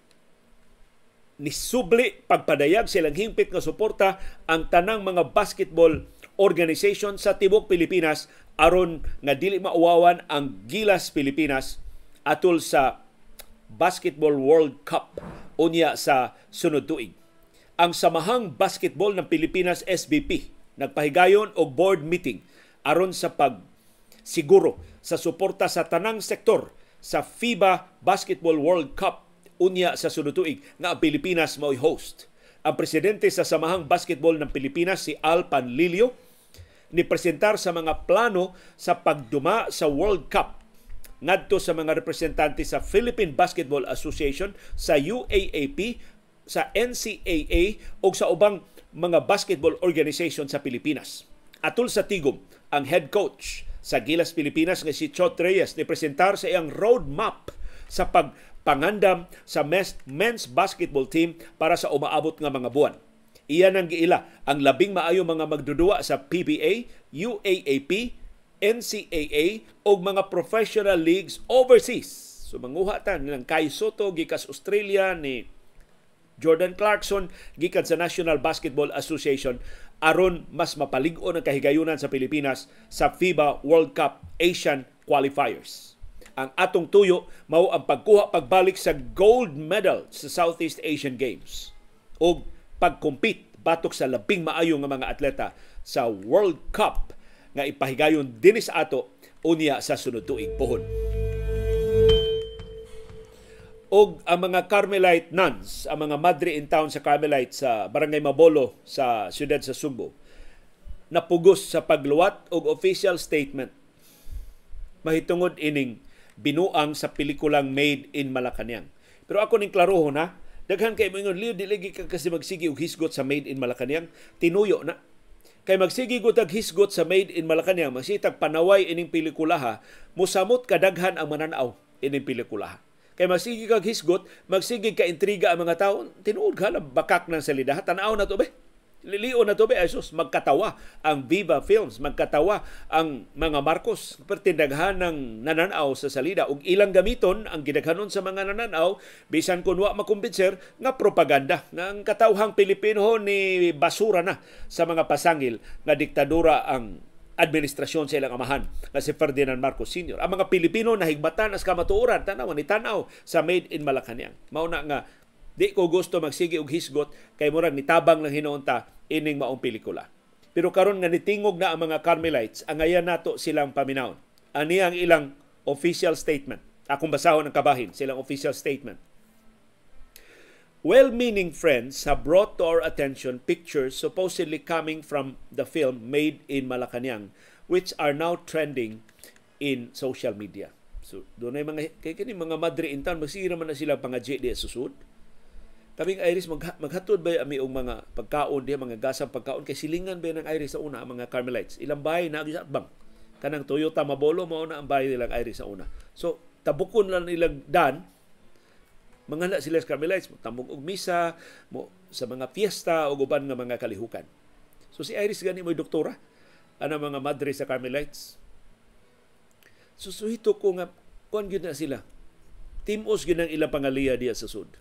nisubli pagpadayag silang hingpit nga suporta ang tanang mga basketball organization sa tibok Pilipinas aron nga dili mauwawan ang Gilas Pilipinas atol sa Basketball World Cup unya sa sunod tuig. Ang Samahang Basketball ng Pilipinas S B P nagpahigayon og board meeting aron sa pag siguro sa suporta sa tanang sektor sa FIBA Basketball World Cup unya sa sunod tuig nga ang Pilipinas mao'y host. Ang presidente sa Samahang Basketball ng Pilipinas si Al Panlilio ni presentar sa mga plano sa pagduma sa World Cup ngadto sa mga representante sa Philippine Basketball Association, sa U A A P, sa N C A A o sa ubang mga basketball organization sa Pilipinas. Atol sa tigom, ang head coach sa Gilas Pilipinas nga si Chot Reyes ni presentar sa iyang roadmap sa pagpangandam sa men's basketball team para sa umaabot nga mga buwan. Iyan ang giila ang labing maayo mga magdudua sa P B A, U A A P, N C A A o mga professional leagues overseas. So manguha ta nilang Kai Soto gikas Australia, ni Jordan Clarkson gikan sa National Basketball Association aron mas mapalig-on ang kahigayunan sa Pilipinas sa FIBA World Cup Asian Qualifiers. Ang atong tuyo mao ang pagkuha pagbalik sa gold medal sa Southeast Asian Games o pag-compete batok sa labing maayo nga mga atleta sa World Cup nga ipahigayon dinis ato unya sa sunod tuig pohon. Og ang mga Carmelite nuns, ang mga madre in town sa Carmelite sa Barangay Mabolo sa siyudad sa Sugbo, napugos sa pagluwat og official statement mahitungod ining binuang sa pelikulang Made in Malacañang. Pero ako ning klarohon ha, daghan kay moingon liw dili ka kasi magsigi og hisgot sa Made in Malacañang, tinuyo na. Kay magsigi gud og hisgot sa Made in Malacañang, masitag panaway ining pelikula ha, musamot kadaghan ang mananaw ining pelikula ha. Kay magsigi kag hisgot, magsigi ka intriga ang mga tao, tinuod ka lang bakak ng salida. Tanaw na to be. Lilion na to be. Asus, magkatawa ang Viva Films, magkatawa ang mga Marcos. Pertindaghan ng nananaw sa salida. Ug ilang gamiton ang gidaghanon sa mga nananaw, bisan kung wa makumbinser, nga propaganda. Nga ang katawhang Pilipino ni basura na sa mga pasangil nga diktadura ang administrasyon sa ilang amahan na si Ferdinand Marcos Senior Ang mga Pilipino nahigbatan as kamatuoran, tanaw ni tanaw sa Made in Malacañang. Mao na nga di ko gusto magsigi og hisgot kay murag nitabang lang hinuunta ining maong pelikula. Pero karon nga nitingog na ang mga Carmelites, angayan nato silang paminawon. Ani ang ilang official statement. Akong basahon ang kabahin silang official statement. Well-meaning friends have brought to our attention pictures supposedly coming from the film Made in Malacañang, which are now trending in social media. So, doon ay mga, kaya kini mga madre in town, magsira man na sila pangadje di susud. Kaming Iris, mag, maghatod ba ami og mga pagkaon di, mga gasang pagkaon, kay silingan ba ng Iris sa una, ang mga Carmelites. Ilang bahay na sa bang. Kanang Toyota Mabolo, mao na ang bahay nilang Iris sa una. So, tabukon lang nilang dan, mga na sila sa Carmelites, tambong og misa, mo, sa mga fiesta o uban nga mga kalihukan. So si Iris gani mo'y doktora, ana mga madre sa Carmelites. So suhito ko nga, kuan gyud na sila. Timos gyud ang ilang pangaliya diya sa sud.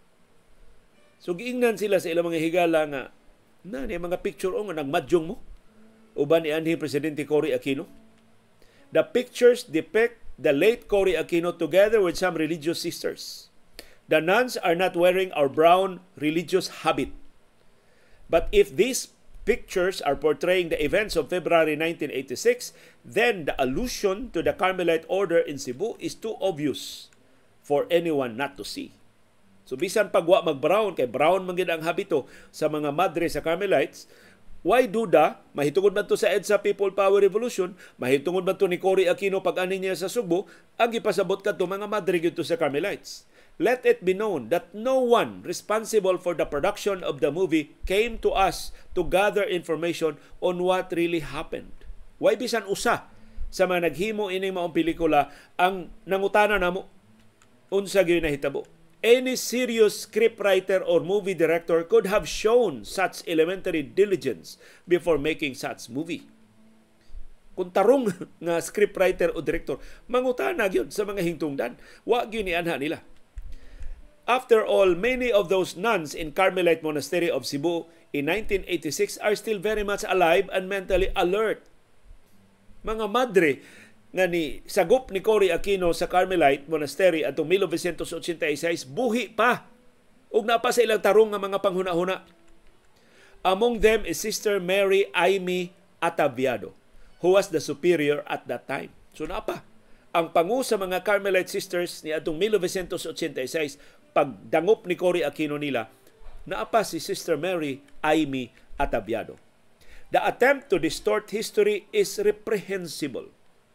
So giingnan sila sa ilang mga higala nga, na ni mga picture o nga nagmadyong mo, uban ni anhi Presidente Cory Aquino. The pictures depict the late Cory Aquino together with some religious sisters. The nuns are not wearing our brown religious habit. But if these pictures are portraying the events of February nineteen eighty-six, then the allusion to the Carmelite order in Cebu is too obvious for anyone not to see. So bisan pagwa mag-brown, kay brown man gid ang habito sa mga madre sa Carmelites, Why duda? Mahitungod man to sa EDSA People Power Revolution, mahitungod man to ni Cory Aquino pag-ani niya sa Subo, ang ipasabot ka to mga madre gyud to sa Carmelites. Let it be known that no one responsible for the production of the movie came to us to gather information on what really happened. Why bisan usa sa mga naghimo ining maong pelikula ang nangutana namo unsa gyud nahitabo. Any serious scriptwriter or movie director could have shown such elementary diligence before making such movie. Kung tarong nga scriptwriter o director, mangutana gyud sa mga hingtungdan. Wa gyud ni anha nila. After all, many of those nuns in Carmelite Monastery of Cebu in nineteen eighty-six are still very much alive and mentally alert. Mga madre nga ni sagop ni Cory Aquino sa Carmelite Monastery atong nineteen eighty-six, buhi pa. Ug na pa sa ilang tarong nga mga panghuna-huna. Among them is Sister Mary Aimee Ataviado, who was the superior at that time. So na pa. Ang pangu sa mga Carmelite sisters ni atong nineteen eighty-six, pagdangop ni Cory Aquino nila, naapa si Sister Mary Aimee Ataviado. The attempt to distort history is reprehensible.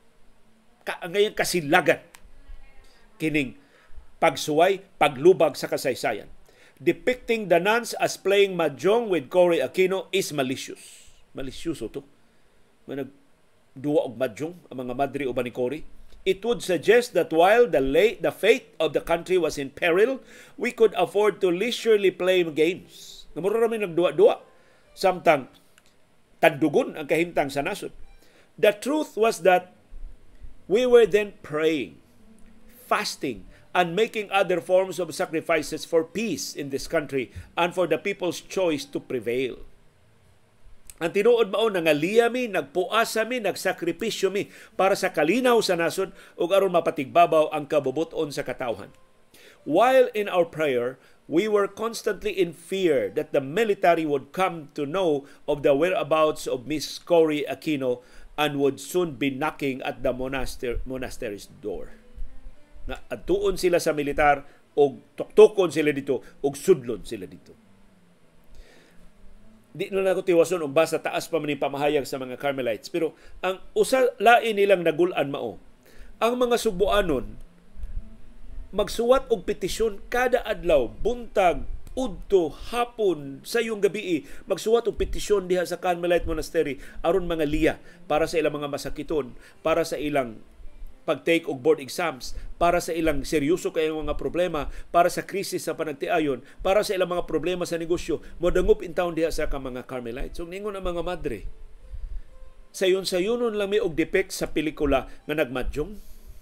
Ngayon kasilagan kining pagsuway, paglubag sa kasaysayan. Depicting the nuns as playing mahjong with Cory Aquino is malicious. Malisyoso to. May nagduwa og mahjong ang mga madre uban ni Cory. It would suggest that while the late, the fate of the country was in peril, we could afford to leisurely play games. Namura rami nagduwa-duwa. Samtang tandugon ang kahimtang sa nasod. The truth was that we were then praying, fasting, and making other forms of sacrifices for peace in this country and for the people's choice to prevail. Ang tinuod mao nangaliya mi, nagpuasa mi, nagsakripisyo mi para sa kalinaw sa nasod ug aron mapatigbabaw ang kabubuton sa katawhan. While in our prayer, we were constantly in fear that the military would come to know of the whereabouts of Miss Cory Aquino and would soon be knocking at the monaster, monastery's door. Na atuon sila sa militar o tuktukon sila dito o sudlon sila dito. Di na ako tiwason o basta taas pa man yung pamahayag sa mga Carmelites. Pero ang usa lain nilang nagulan mao, ang mga Subuanon magsuwat og petisyon kada adlaw, buntag, udto, hapon, sayong gabi, magsuwat og petisyon diha sa Carmelite Monastery aron mga liya para sa ilang mga masakiton, para sa ilang pag-take og board exams, para sa ilang seryoso kay mga problema, para sa krisis sa panagtiayon, para sa ilang mga problema sa negosyo, modangup in town diha sa ka mga Carmelites. So ningon ang mga madre, sayon-sayonon lang mi og depict sa pelikula nga nagmadjong.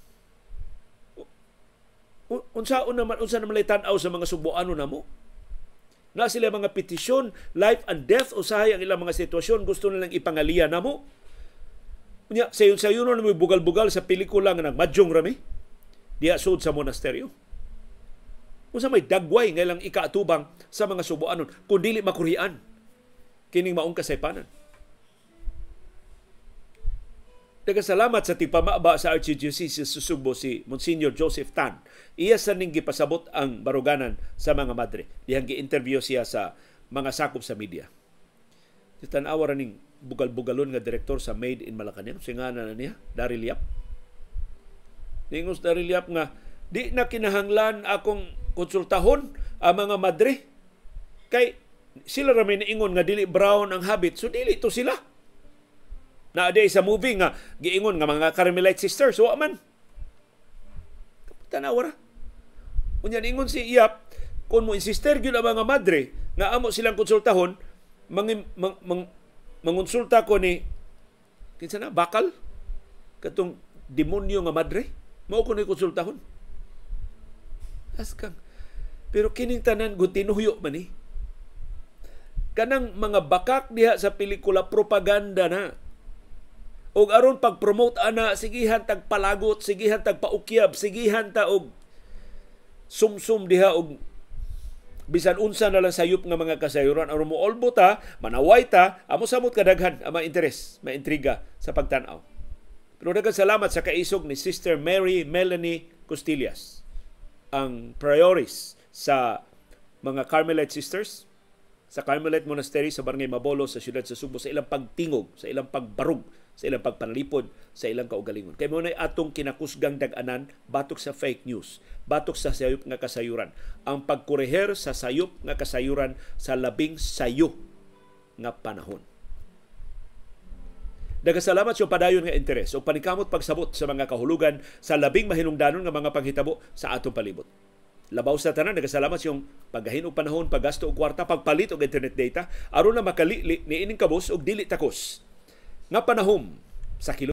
Unsaon naman unsa naman tan-aw sa mga Subuano namo? Na sila mga petisyon, life and death usahay ang ilang mga sitwasyon gusto nilang ipangaliya namo. Unya sayon-sayonon na may bugal-bugal sa pelikula nga nagmadjong rami diha sud sa monasteryo. Unsa may dagway nga ilang ikaatubang sa mga Subuanon kun dili makurian kining maong kasaypanan. Nagkasalamat sa tipamaba sa Archdiocese sa Subo si Monsignor Joseph Tan. Iya sa ning gipasabot ang baruganan sa mga madre. Dihang gi-interview siya sa mga sakop sa media. Tan-awa ra ning bugal-bugalon nga direktor sa Made in Malacañang, singana na niya, Daryl Yap. Ningos Daryl Yap nga, di na kinahanglan akong konsultahon ang mga madre. Kay sila ra may naingon nga dili brown ang habit, so dili to sila. Naaday sa movie nga giingon nga mga Carmelite sisters, wa man. Tanawa ra. Unya ingon si Iyap, kung mo insister gyud ang mga madre nga amo silang konsultahon, mang, mang, mang, mangonsulta ko ni kinsa na bakal katong demonyo nga madre, mao ko ni konsultahon. Askang. Pero kining tanan gud tinuyo man ni. Kanang mga bakak diha sa pelikula propaganda na. Og aron pag-promote ana, sigihan tag palagot, sigihan tag paukyab, sigihan ta og sumsum diha og bisan unsa na lang sayop nga mga kasayuran aron mo olbo ta, manaway ta, amo samot kadaghan ang mga interes, mga intriga sa pagtan-aw. Pero daghang salamat sa kaisog ni Sister Mary Melanie Costillas, ang prioris sa mga Carmelite sisters. sa Carmelite Monastery sa Barangay Mabolo sa siyudad sa Subo sa ilang pagtingog, sa ilang pagbarug, sa ilang pagpanalipod, sa ilang kaugalingon. Kay mo na atong kinakusgang dag-anan batok sa fake news, batok sa sayop nga kasayuran. Ang pagkureher sa sayop nga kasayuran sa labing sayo nga panahon. Nagasalamat sa padayon nga interes o panikamot pagsabot sa mga kahulugan sa labing mahinungdanon nga mga panghitabo sa atong palibot. Labaw sa tanan, nagasalamat yung paggahin og panahon, paggasto og kwarta, pagpalit og internet data aron na makali ni ining kabus og dili takos nga panahon sa kilo